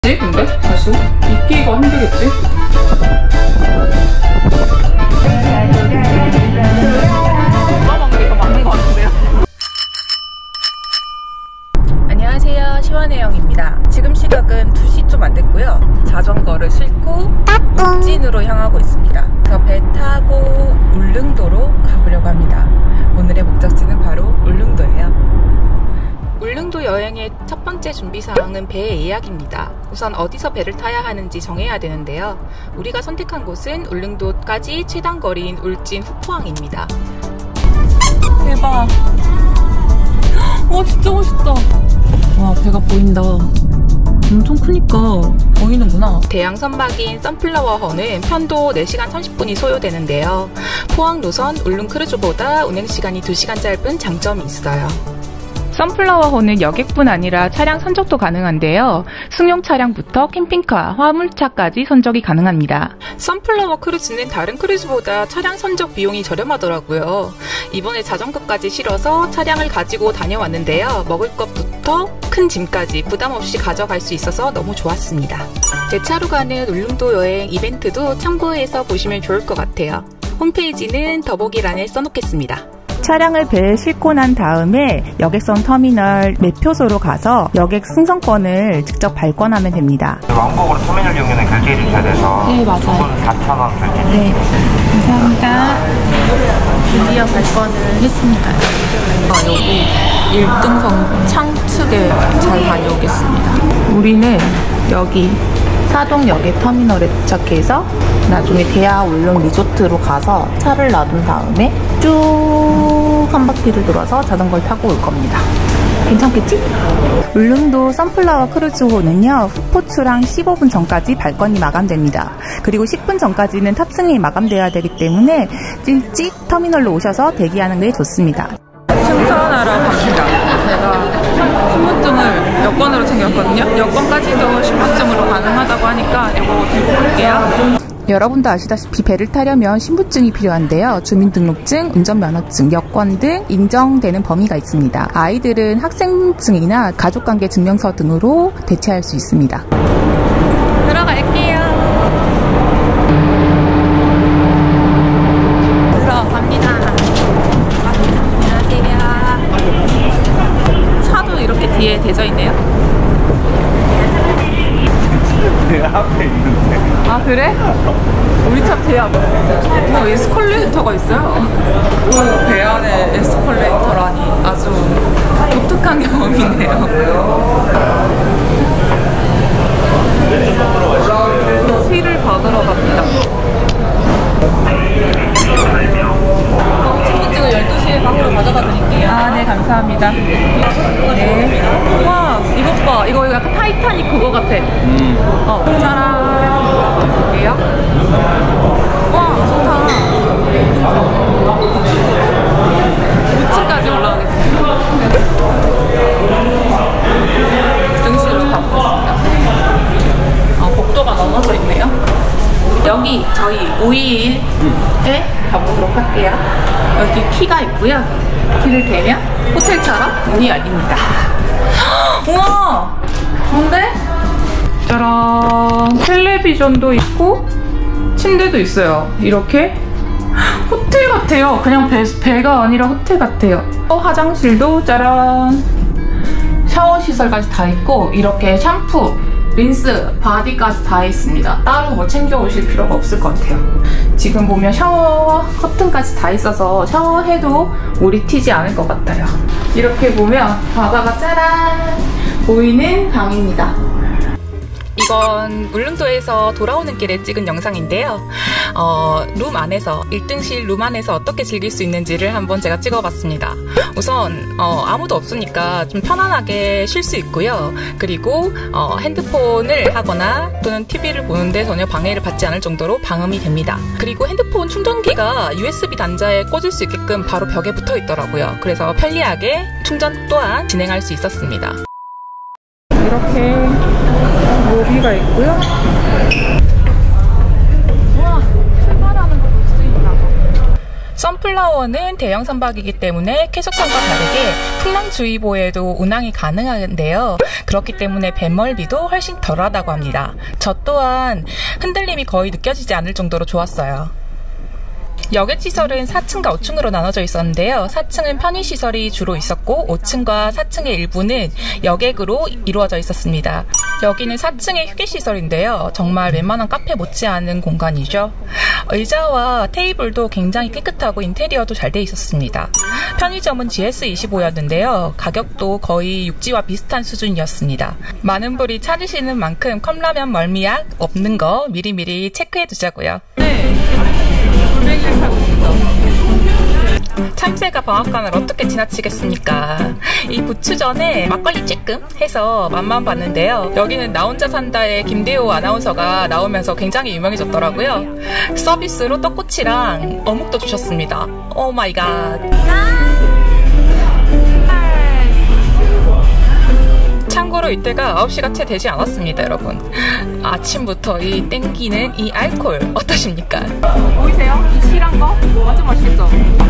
근데 다시 입기가 힘들겠지? 누가 먹는 게 더 맞는 것 같은데요? 안녕하세요, 시원혜영입니다. 지금 시각은 2시 좀 안 됐고요. 자전거를 싣고 울진으로 향하고 있습니다. 그래서 배 타고 울릉도로 가보려고 합니다. 오늘의 목적지는 바로 울릉도예요. 울릉도 여행의 첫 번째 준비사항은 배 예약입니다. 우선 어디서 배를 타야 하는지 정해야 되는데요. 우리가 선택한 곳은 울릉도까지 최단 거리인 울진 후포항입니다. 대박! 와, 진짜 멋있다. 와, 배가 보인다. 엄청 크니까 보이는구나. 대양 선박인 선플라워호는 편도 4시간 30분이 소요되는데요. 포항 노선 울릉 크루즈보다 운행시간이 2시간 짧은 장점이 있어요. 선플라워호는 여객뿐 아니라 차량 선적도 가능한데요. 승용 차량부터 캠핑카, 화물차까지 선적이 가능합니다. 선플라워 크루즈는 다른 크루즈보다 차량 선적 비용이 저렴하더라고요. 이번에 자전거까지 실어서 차량을 가지고 다녀왔는데요. 먹을 것부터 큰 짐까지 부담 없이 가져갈 수 있어서 너무 좋았습니다. 배차로 가는 울릉도 여행 이벤트도 참고해서 보시면 좋을 것 같아요. 홈페이지는 더보기란에 써놓겠습니다. 차량을 배에 싣고 난 다음에 여객선 터미널 매표소로 가서 여객 승선권을 직접 발권하면 됩니다. 왕복으로 터미널 이용료는 결제해 주셔야 돼서 네, 맞아요. 총 4,000원 결제해 주세요. 네, 감사합니다. 드디어 발권을 했습니다. 여기 1등석 창측에 잘 다녀오겠습니다. 우리는 여기 사동여객 터미널에 도착해서 나중에 대하 울릉 리조트로 가서 차를 놔둔 다음에 쭉 한 바퀴를 돌아서 자전거를 타고 올 겁니다. 괜찮겠지? 울릉도 선플라워 크루즈호는요, 후포출항 15분 전까지 발권이 마감됩니다. 그리고 10분 전까지는 탑승이 마감돼야 되기 때문에 일찍 터미널로 오셔서 대기하는 게 좋습니다. 승선하러 갑니다. 제가 신분증을 여권으로 챙겼거든요. 여권까지도 신분증으로 가능하다고 하니까 이거 들고 갈게요. 여러분도 아시다시피 배를 타려면 신분증이 필요한데요. 주민등록증, 운전면허증, 여권 등 인정되는 범위가 있습니다. 아이들은 학생증이나 가족관계 증명서 등으로 대체할 수 있습니다. 들어갈게요. 들어갑니다. 안녕하세요. 차도 이렇게 뒤에 대져 있네요. 내 앞에 있는데. 아, 그래? 우리 차 제 앞에 에스컬레이터가 있어요. 배 안에 에스컬레이터라니 아주 독특한 경험이네요. 티를 받으러 갑니다. 신분증을 12시에 방으로 가져다 드릴게요. 아, 네, 감사합니다. 네. 와, 이것 봐. 이거 약간 타이타닉 그거 같아. 짜란. 볼게요. 와, 좋다. 5층까지 올라가겠습니다. 등실로 가고 있습니다. 복도가 넘어져 있네요. 여기 저희 521에 가보도록 할게요. 여기 키가 있고요. 키를 대면 호텔처럼 문이 열립니다. 우와! 뭔데? 짜란! 텔레비전도 있고 침대도 있어요. 이렇게 호텔 같아요. 그냥 배가 아니라 호텔 같아요. 화장실도 짜란! 샤워 시설까지 다 있고 이렇게 샴푸, 린스, 바디까지 다 있습니다. 따로 뭐 챙겨 오실 필요가 없을 것 같아요. 지금 보면 샤워 커튼까지 다 있어서 샤워해도 물이 튀지 않을 것 같아요. 이렇게 보면 바다가 짜란 보이는 방입니다. 이건 울릉도에서 돌아오는 길에 찍은 영상인데요. 룸 안에서 1등실 룸 안에서 어떻게 즐길 수 있는지를 한번 제가 찍어봤습니다. 우선 아무도 없으니까 좀 편안하게 쉴 수 있고요. 그리고 핸드폰을 하거나 또는 TV를 보는데 전혀 방해를 받지 않을 정도로 방음이 됩니다. 그리고 핸드폰 충전기가 USB 단자에 꽂을 수 있게끔 바로 벽에 붙어 있더라고요. 그래서 편리하게 충전 또한 진행할 수 있었습니다. 이렇게 로비가 있고요. 우와, 출발하는 거 볼 수 있나? 선플라워는 대형 선박이기 때문에 캐속선과 다르게 풍랑주의보에도 운항이 가능한데요. 그렇기 때문에 배멀미도 훨씬 덜하다고 합니다. 저 또한 흔들림이 거의 느껴지지 않을 정도로 좋았어요. 여객시설은 4층과 5층으로 나눠져 있었는데요. 4층은 편의시설이 주로 있었고 5층과 4층의 일부는 여객으로 이루어져 있었습니다. 여기는 4층의 휴게시설인데요. 정말 웬만한 카페 못지않은 공간이죠. 의자와 테이블도 굉장히 깨끗하고 인테리어도 잘 돼 있었습니다. 편의점은 GS25였는데요. 가격도 거의 육지와 비슷한 수준이었습니다. 많은 분이 찾으시는 만큼 컵라면 멀미약 없는 거 미리미리 체크해 두자고요. 네. 골뱅이를 사고 싶다. 참새가 방앗간을 어떻게 지나치겠습니까? 이 부추전에 막걸리 쬐끔 해서 맛만 봤는데요. 여기는 나 혼자 산다의 김대호 아나운서가 나오면서 굉장히 유명해졌더라고요. 서비스로 떡꼬치랑 어묵도 주셨습니다. 오 마이 갓. 참고로 이때가 9시가 채 되지 않았습니다, 여러분. 아침부터 이 땡기는 이 알코올 어떠십니까? 보이세요? 이 실한 거? 완전 맛있겠죠?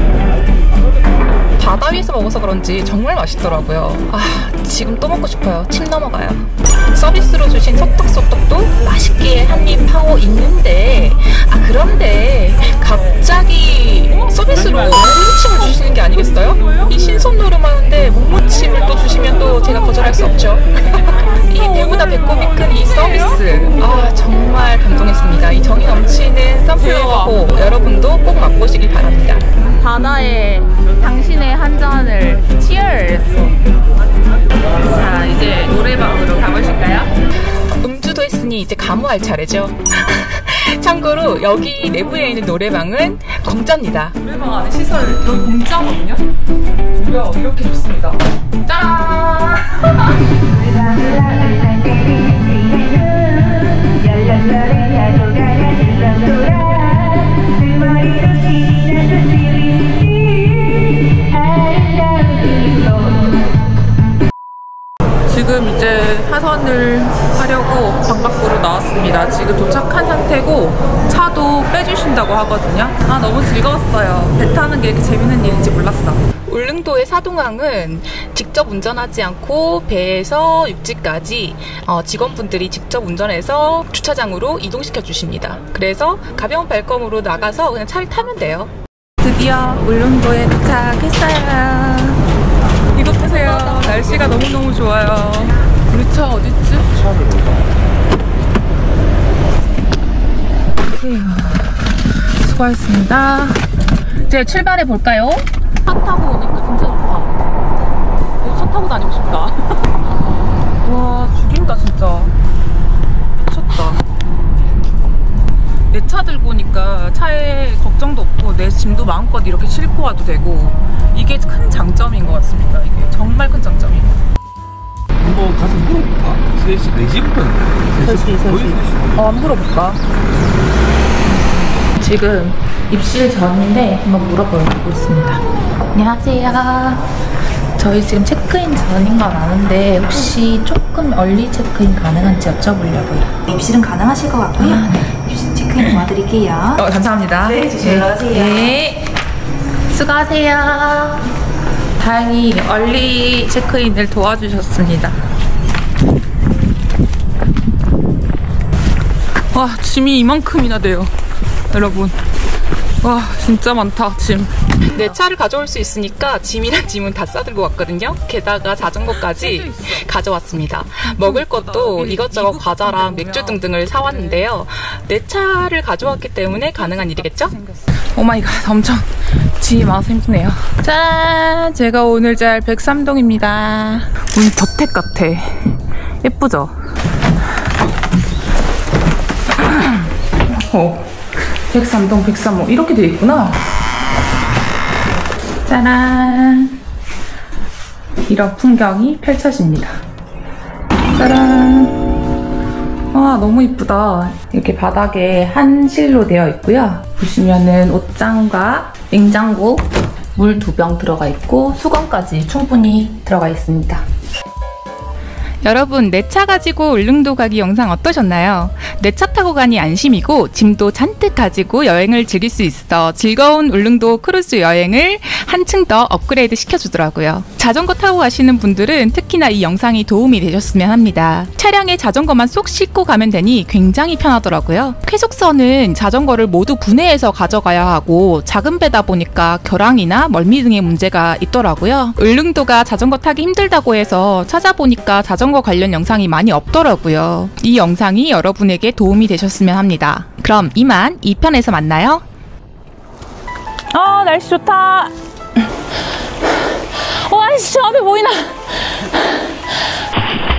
바다 위에서 먹어서 그런지 정말 맛있더라고요. 지금 또 먹고 싶어요. 침 넘어가요. 서비스로 주신 소떡소떡도 맛있게 한 입 하고 있는데 그런데 갑자기 서비스로 목무침을 주시는 게 아니겠어요? 이 신선 노름하는데 목무침을 또 주시면 또 제가 거절할 수 없죠. 이 배보다 배꼽이 큰 이 서비스 정말 감동했습니다. 이 정이 넘치는 선플라워 여러분도 꼭 맛보시길 바랍니다. 바다에 당신의 한 잔을 Cheers! 자, 이제 노래방으로 가보실까요? 음주도 했으니 이제 가무할 차례죠. 참고로 여기 내부에 있는 노래방은 공짜입니다. 노래방 안에 시설 여기 공짜거든요? 뭐야, 이렇게 좋습니다. 짜란! 지금 이제 하선을 하려고 방 밖으로 나왔습니다. 지금 도착한 상태고 차도 빼주신다고 하거든요. 너무 즐거웠어요. 배 타는 게 이렇게 재밌는 일인지 몰랐어. 울릉도의 사동항은 직접 운전하지 않고 배에서 육지까지 직원분들이 직접 운전해서 주차장으로 이동시켜 주십니다. 그래서 가벼운 발걸음으로 나가서 그냥 차를 타면 돼요. 드디어 울릉도에 도착했어요. 이것 보세요. 날씨가 너무너무 좋아요. 우리 차 어딨지? 수고하셨습니다. 이제 출발해 볼까요? 차 타고 오니까 진짜 좋다. 차 타고 다니고 싶다. 와, 죽인다 진짜. 미쳤다. 내 차 들고 오니까 차에 걱정도 없고 내 짐도 마음껏 이렇게 싣고 와도 되고 이게 큰 장점인 것 같습니다. 이게 정말 큰 장점이에요. 한번 가서 물어볼까? 4시부터 한번 물어볼까? 지금 입실 전인데 한번 물어보고 있습니다. 안녕하세요. 저희 지금 체크인 전인 건 아는데 혹시 조금 얼리 체크인 가능한지 여쭤보려고요. 입실은 가능하실 것 같고요. 입실 체크인 도와드릴게요. 감사합니다. 네, 조심히 들어가세요. 네. 수고하세요. 다행히 얼리 체크인을 도와주셨습니다. 와, 짐이 이만큼이나 돼요. 여러분. 와, 진짜 많다, 짐. 내 차를 가져올 수 있으니까 짐이랑 짐은 다 싸들고 왔거든요. 게다가 자전거까지 가져왔습니다. 먹을 것도 이것저것 과자랑 맥주 등등을 사왔는데요. 내 차를 가져왔기 때문에 가능한 일이겠죠? 오마이갓, 엄청 짐이 많아서 힘드네요. 짠! 제가 오늘 잘 백삼동입니다. 오늘 저택 같아. 예쁘죠? 백삼동, 백삼호 이렇게 돼 있구나. 짜란! 이런 풍경이 펼쳐집니다. 짜란! 와, 너무 이쁘다. 이렇게 바닥에 한실로 되어 있고요. 보시면은 옷장과 냉장고, 물 2병 들어가 있고 수건까지 충분히 들어가 있습니다. 여러분, 내 차 가지고 울릉도 가기 영상 어떠셨나요? 내 차 타고 가니 안심이고 짐도 잔뜩 가지고 여행을 즐길 수 있어 즐거운 울릉도 크루즈 여행을 한층 더 업그레이드 시켜주더라고요. 자전거 타고 가시는 분들은 특히나 이 영상이 도움이 되셨으면 합니다. 차량에 자전거만 쏙 싣고 가면 되니 굉장히 편하더라고요. 쾌속선은 자전거를 모두 분해해서 가져가야 하고 작은 배다 보니까 결항이나 멀미 등의 문제가 있더라고요. 울릉도가 자전거 타기 힘들다고 해서 찾아보니까 자전거 관련 영상이 많이 없더라고요. 이 영상이 여러분에게 도움이 되셨으면 합니다. 그럼 이만 2편에서 만나요. 날씨 좋다. 와, 씨, 저 앞에 보이나?